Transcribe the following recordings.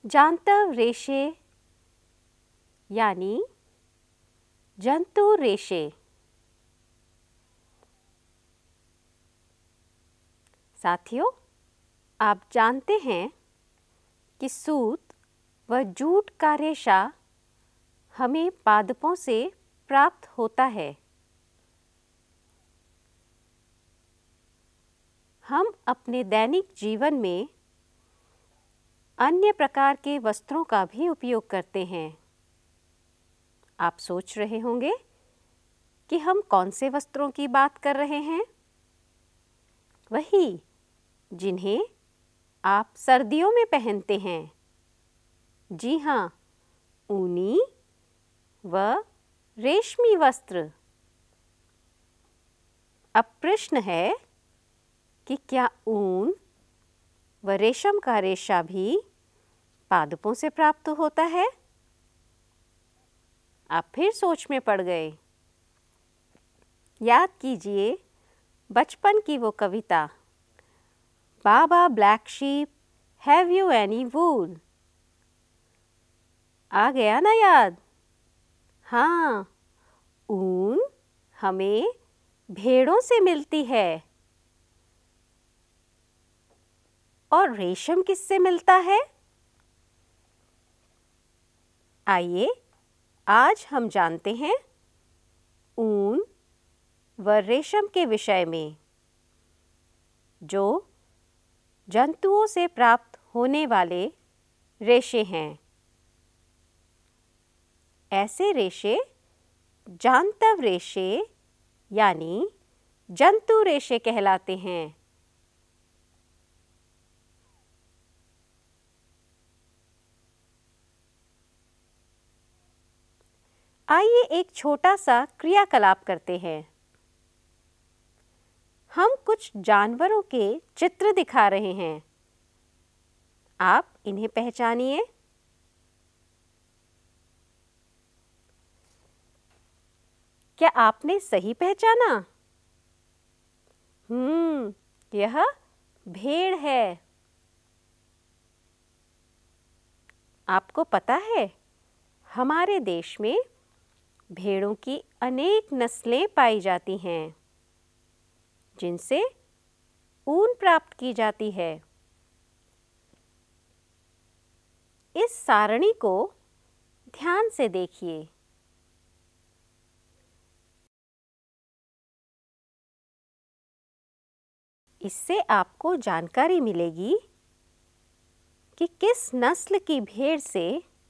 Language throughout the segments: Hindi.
जानतव रेशे यानी जंतु रेशे। साथियों, आप जानते हैं कि सूत व जूट का रेशा हमें पादपों से प्राप्त होता है। हम अपने दैनिक जीवन में अन्य प्रकार के वस्त्रों का भी उपयोग करते हैं। आप सोच रहे होंगे कि हम कौन से वस्त्रों की बात कर रहे हैं? वही जिन्हें आप सर्दियों में पहनते हैं। जी हाँ, ऊनी व रेशमी वस्त्र। अब प्रश्न है कि क्या ऊन व रेशम का रेशा भी पादपों से प्राप्त होता है? आप फिर सोच में पड़ गए। याद कीजिए बचपन की वो कविता, baa baa black sheep have you any wool. आ गया ना याद? हाँ, ऊन हमें भेड़ों से मिलती है। और रेशम किससे मिलता है? आइए आज हम जानते हैं ऊन व रेशम के विषय में, जो जंतुओं से प्राप्त होने वाले रेशे हैं। ऐसे रेशे जानतव रेशे यानी जंतु रेशे कहलाते हैं। आइए एक छोटा सा क्रियाकलाप करते हैं। हम कुछ जानवरों के चित्र दिखा रहे हैं। आप इन्हें पहचानिए। क्या आपने सही पहचाना? यह भेड़ है। आपको पता है, हमारे देश में भेड़ों की अनेक नस्लें पाई जाती हैं, जिनसे ऊन प्राप्त की जाती है। इस सारणी को ध्यान से देखिए। इससे आपको जानकारी मिलेगी कि किस नस्ल की भेड़ से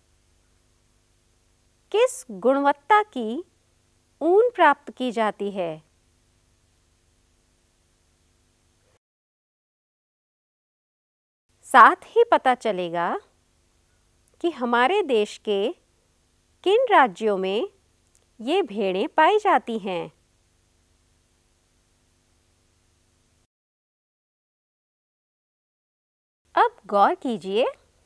किस गुणवत्ता की ऊन प्राप्त की जाती है। साथ ही पता चलेगा कि हमारे देश के किन राज्यों में ये भेड़ें पाई जाती हैं। अब गौर कीजिए,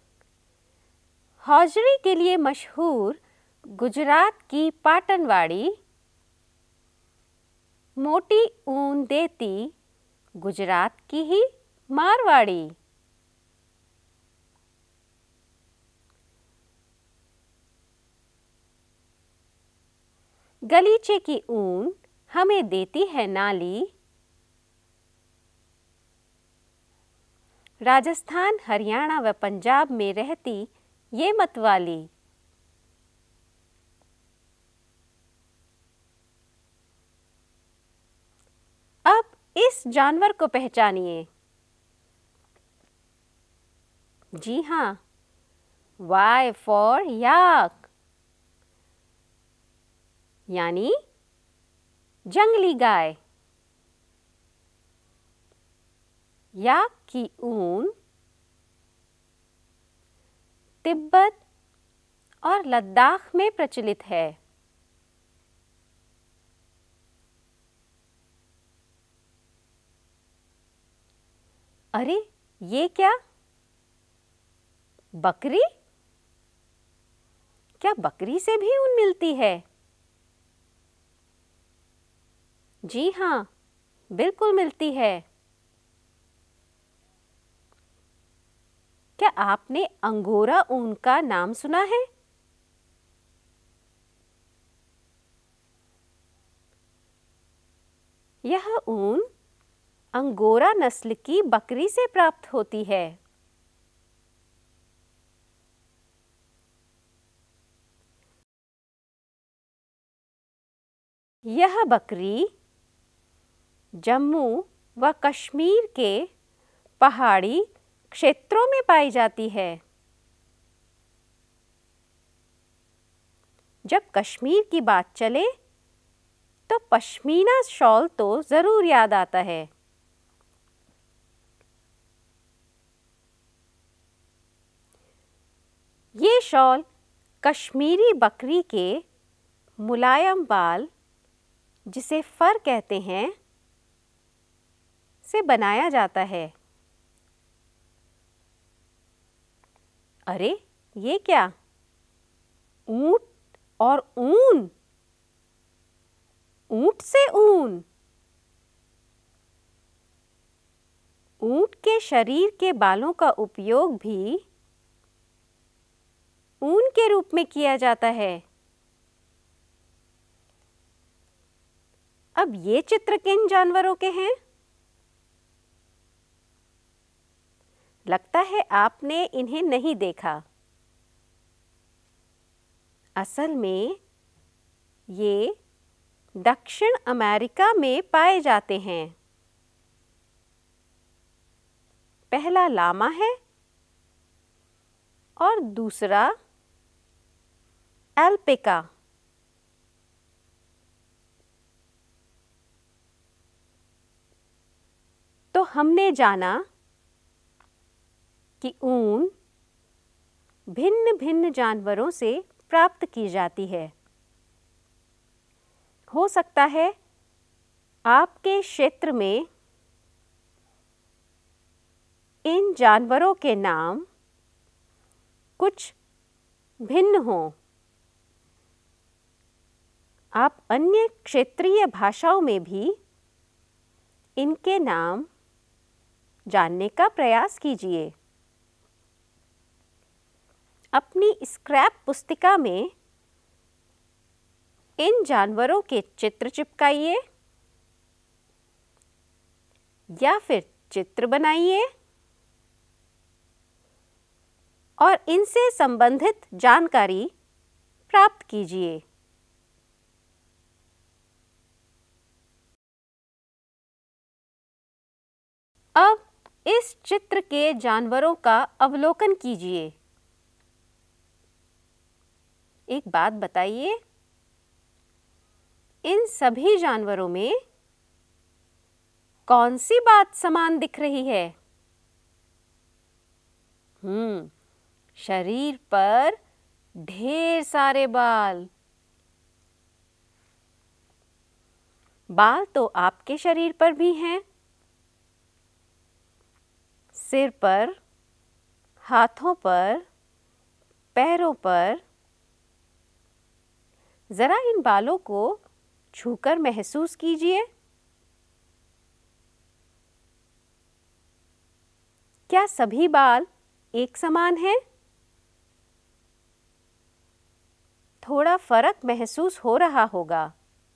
हौजरी के लिए मशहूर गुजरात की पाटनवाड़ी, मोटी ऊन देती गुजरात की ही मारवाड़ी। गलीचे की ऊन हमें देती है नाली राजस्थान, हरियाणा व पंजाब में रहती ये मतवाली। अब इस जानवर को पहचानिए। जी हाँ, Y फॉर याक यानी जंगली गाय। याक की ऊन तिब्बत और लद्दाख में प्रचलित है। अरे, ये क्या? बकरी? क्या बकरी से भी ऊन मिलती है? जी हाँ, बिल्कुल मिलती है। क्या आपने अंगोरा ऊन का नाम सुना है? यह ऊन अंगोरा नस्ल की बकरी से प्राप्त होती है। यह बकरी जम्मू व कश्मीर के पहाड़ी क्षेत्रों में पाई जाती है। जब कश्मीर की बात चले तो पश्मीना शॉल तो ज़रूर याद आता है। ये शॉल कश्मीरी बकरी के मुलायम बाल, जिसे फर कहते हैं, से बनाया जाता है। अरे ये क्या? ऊंट और ऊन, ऊंट से ऊन। ऊंट के शरीर के बालों का उपयोग भी ऊन के रूप में किया जाता है। अब ये चित्र किन जानवरों के हैं? लगता है आपने इन्हें नहीं देखा। असल में ये दक्षिण अमेरिका में पाए जाते हैं। पहला लामा है और दूसरा अल्पिका। तो हमने जाना कि ऊन भिन्न भिन्न जानवरों से प्राप्त की जाती है। हो सकता है आपके क्षेत्र में इन जानवरों के नाम कुछ भिन्न हों। आप अन्य क्षेत्रीय भाषाओं में भी इनके नाम जानने का प्रयास कीजिए। अपनी स्क्रैप पुस्तिका में इन जानवरों के चित्र चिपकाइए या फिर चित्र बनाइए और इनसे संबंधित जानकारी प्राप्त कीजिए। अब इस चित्र के जानवरों का अवलोकन कीजिए। एक बात बताइए, इन सभी जानवरों में कौन सी बात समान दिख रही है? शरीर पर ढेर सारे बाल। बाल तो आपके शरीर पर भी हैं। सिर पर, हाथों पर, पैरों पर। जरा इन बालों को छूकर महसूस कीजिए। क्या सभी बाल एक समान हैं? थोड़ा फर्क महसूस हो रहा होगा।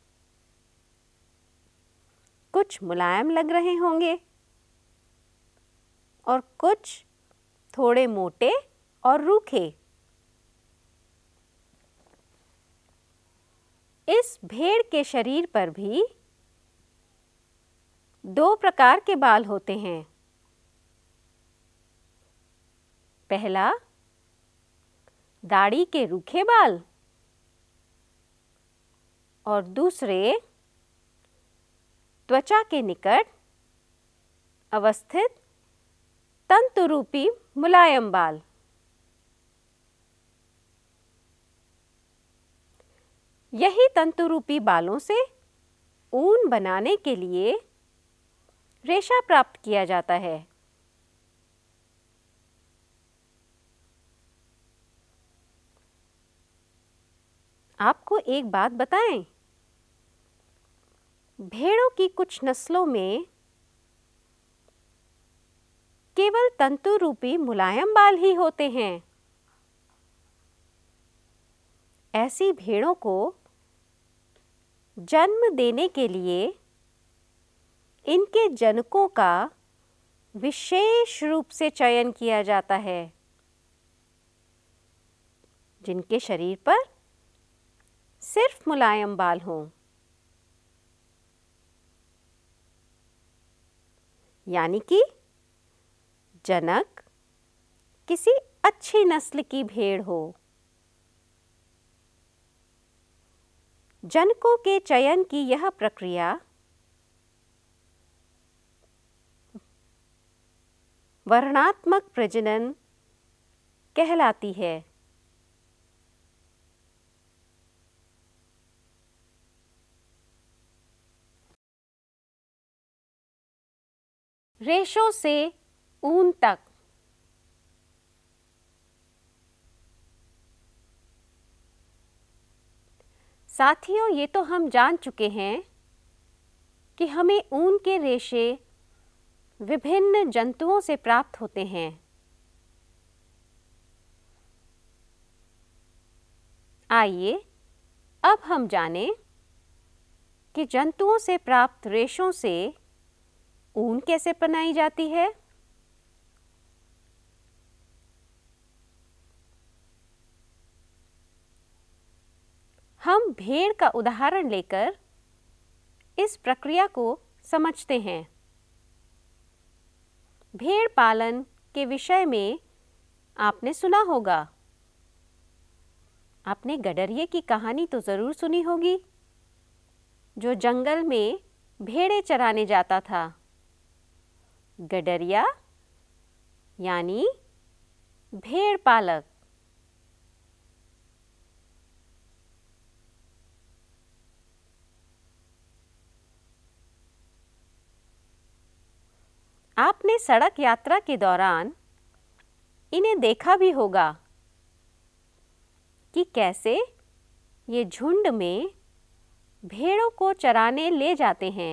कुछ मुलायम लग रहे होंगे और कुछ थोड़े मोटे और रूखे। इस भेड़ के शरीर पर भी दो प्रकार के बाल होते हैं। पहला, दाढ़ी के रूखे बाल और दूसरे, त्वचा के निकट अवस्थित तंतुरूपी मुलायम बाल। यही तंतुरूपी बालों से ऊन बनाने के लिए रेशा प्राप्त किया जाता है। आपको एक बात बताएं, भेड़ों की कुछ नस्लों में केवल तंतु रूपी मुलायम बाल ही होते हैं। ऐसी भेड़ों को जन्म देने के लिए इनके जनकों का विशेष रूप से चयन किया जाता है, जिनके शरीर पर सिर्फ मुलायम बाल हों। यानी कि जनक किसी अच्छी नस्ल की भेड़ हो। जनकों के चयन की यह प्रक्रिया वर्णात्मक प्रजनन कहलाती है। रेशों से ऊन तक। साथियों, ये तो हम जान चुके हैं कि हमें ऊन के रेशे विभिन्न जंतुओं से प्राप्त होते हैं। आइए अब हम जानें कि जंतुओं से प्राप्त रेशों से ऊन कैसे बनाई जाती है। हम भेड़ का उदाहरण लेकर इस प्रक्रिया को समझते हैं। भेड़ पालन के विषय में आपने सुना होगा। आपने गडरिये की कहानी तो ज़रूर सुनी होगी, जो जंगल में भेड़ें चराने जाता था। गडरिया यानी भेड़ पालक। आपने सड़क यात्रा के दौरान इन्हें देखा भी होगा कि कैसे ये झुंड में भेड़ों को चराने ले जाते हैं।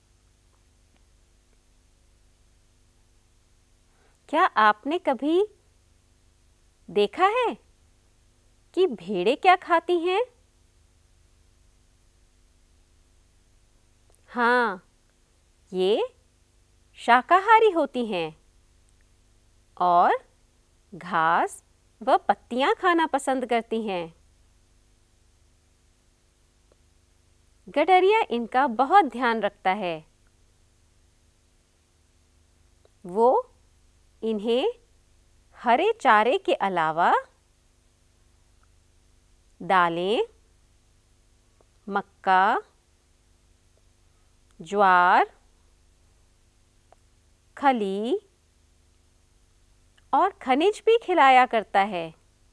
क्या आपने कभी देखा है कि भेड़ें क्या खाती हैं? हाँ, ये शाकाहारी होती हैं और घास व पत्तियां खाना पसंद करती हैं। गडरिया इनका बहुत ध्यान रखता है। वो इन्हें हरे चारे के अलावा दालें, मक्का, ज्वार, खली और खनिज भी खिलाया करता है।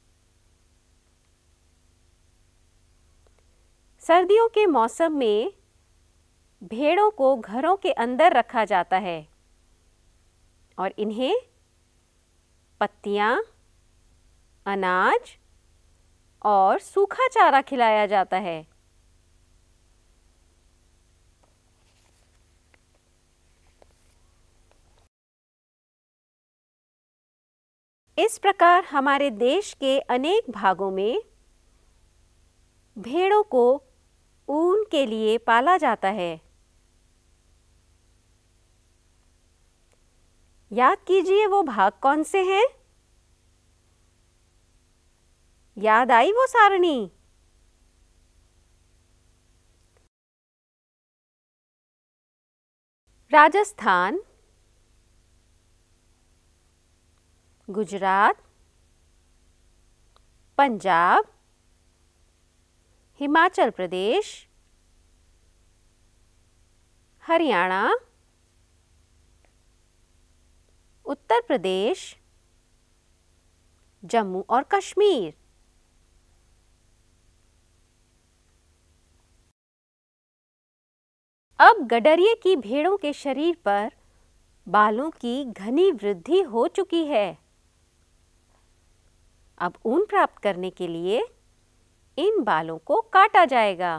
सर्दियों के मौसम में भेड़ों को घरों के अंदर रखा जाता है और इन्हें पत्तियां, अनाज और सूखा चारा खिलाया जाता है। इस प्रकार हमारे देश के अनेक भागों में भेड़ों को ऊन के लिए पाला जाता है। याद कीजिए वो भाग कौन से हैं? याद आई वो सारणी? राजस्थान, गुजरात, पंजाब, हिमाचल प्रदेश, हरियाणा, उत्तर प्रदेश, जम्मू और कश्मीर। अब गडरिये की भेड़ों के शरीर पर बालों की घनी वृद्धि हो चुकी है। अब ऊन प्राप्त करने के लिए इन बालों को काटा जाएगा।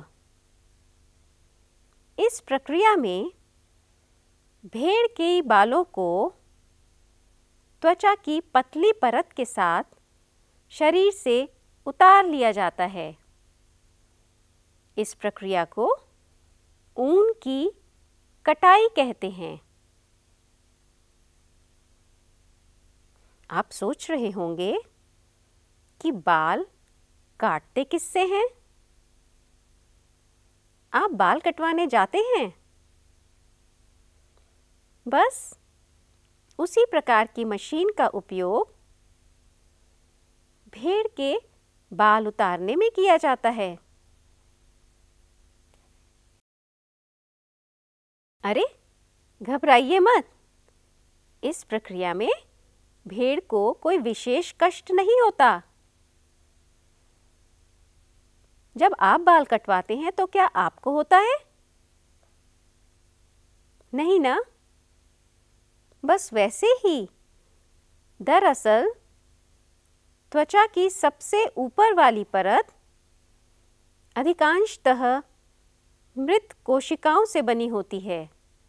इस प्रक्रिया में भेड़ के बालों को त्वचा की पतली परत के साथ शरीर से उतार लिया जाता है। इस प्रक्रिया को ऊन की कटाई कहते हैं। आप सोच रहे होंगे कि बाल काटते किससे हैं? आप बाल कटवाने जाते हैं? बस उसी प्रकार की मशीन का उपयोग भेड़ के बाल उतारने में किया जाता है। अरे, घबराइए मत। इस प्रक्रिया में भेड़ को कोई विशेष कष्ट नहीं होता। जब आप बाल कटवाते हैं तो क्या आपको होता है? नहीं ना? बस वैसे ही दरअसल त्वचा की सबसे ऊपर वाली परत अधिकांशतः मृत कोशिकाओं से बनी होती है।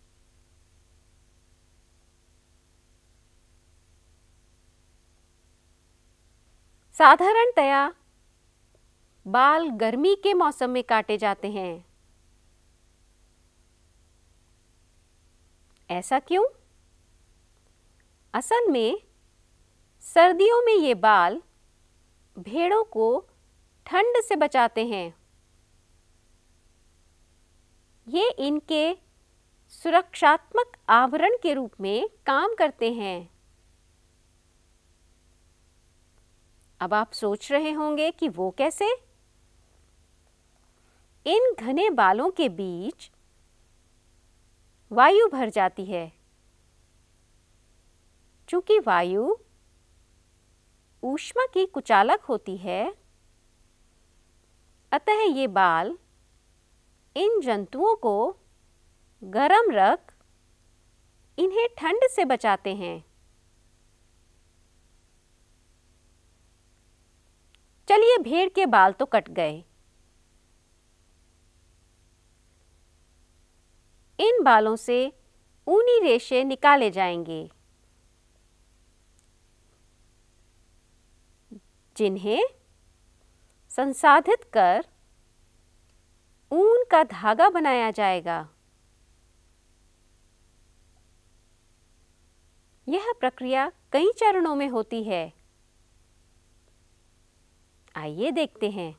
साधारणतया बाल गर्मी के मौसम में काटे जाते हैं। ऐसा क्यों? असल में सर्दियों में ये बाल भेड़ों को ठंड से बचाते हैं। ये इनके सुरक्षात्मक आवरण के रूप में काम करते हैं। अब आप सोच रहे होंगे कि वो कैसे? इन घने बालों के बीच वायु भर जाती है। चूंकि वायु ऊष्मा की कुचालक होती है, अतः ये बाल इन जंतुओं को गर्म रख इन्हें ठंड से बचाते हैं। चलिए, भेड़ के बाल तो कट गए। इन बालों से ऊनी रेशे निकाले जाएंगे, जिन्हें संसाधित कर ऊन का धागा बनाया जाएगा। यह प्रक्रिया कई चरणों में होती है। आइए देखते हैं।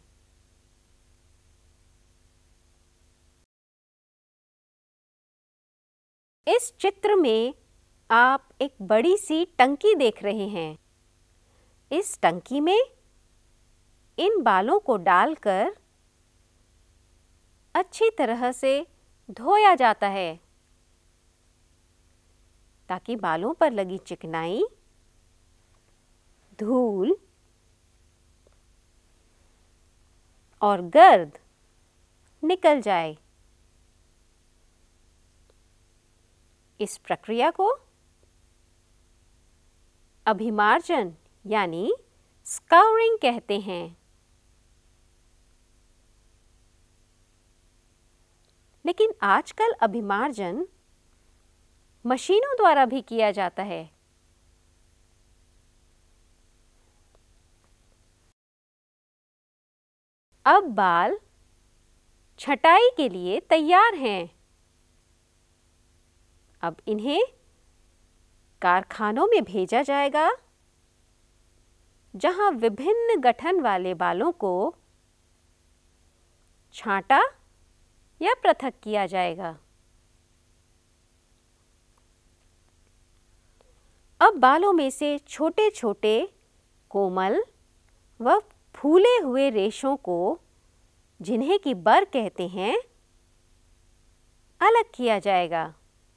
इस चित्र में आप एक बड़ी सी टंकी देख रहे हैं। इस टंकी में इन बालों को डालकर अच्छी तरह से धोया जाता है, ताकि बालों पर लगी चिकनाई, धूल और गर्द निकल जाए। इस प्रक्रिया को अभिमार्जन यानी स्काउरिंग कहते हैं। लेकिन आजकल अभिमार्जन मशीनों द्वारा भी किया जाता है। अब बाल छटाई के लिए तैयार हैं। अब इन्हें कारखानों में भेजा जाएगा, जहां विभिन्न गठन वाले बालों को छांटा या पृथक किया जाएगा। अब बालों में से छोटे छोटे कोमल व फूले हुए रेशों को, जिन्हें कि बर कहते हैं, अलग किया जाएगा।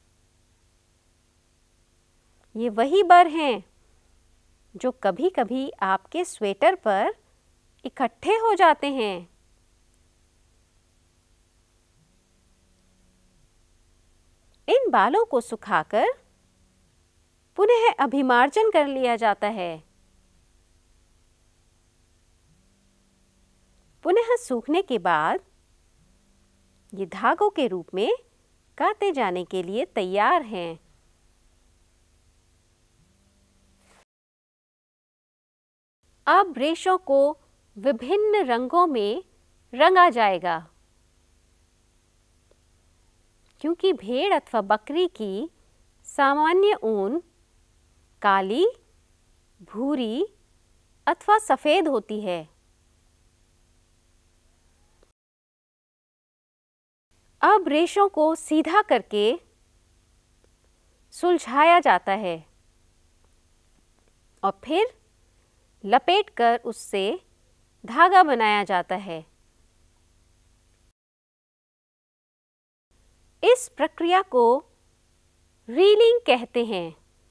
ये वही बर हैं जो कभी कभी आपके स्वेटर पर इकट्ठे हो जाते हैं। इन बालों को सुखाकर पुनः अभिमार्जन कर लिया जाता है। पुनः सूखने के बाद ये धागों के रूप में काते जाने के लिए तैयार हैं। अब रेशों को विभिन्न रंगों में रंगा जाएगा, क्योंकि भेड़ अथवा बकरी की सामान्य ऊन काली, भूरी अथवा सफ़ेद होती है। अब रेशों को सीधा करके सुलझाया जाता है और फिर लपेटकर उससे धागा बनाया जाता है। इस प्रक्रिया को रीलिंग कहते हैं।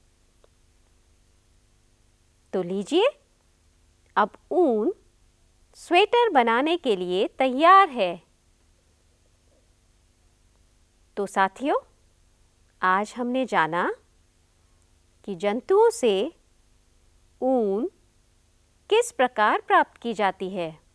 तो लीजिए, अब ऊन स्वेटर बनाने के लिए तैयार है। तो साथियों, आज हमने जाना कि जंतुओं से ऊन किस प्रकार प्राप्त की जाती है।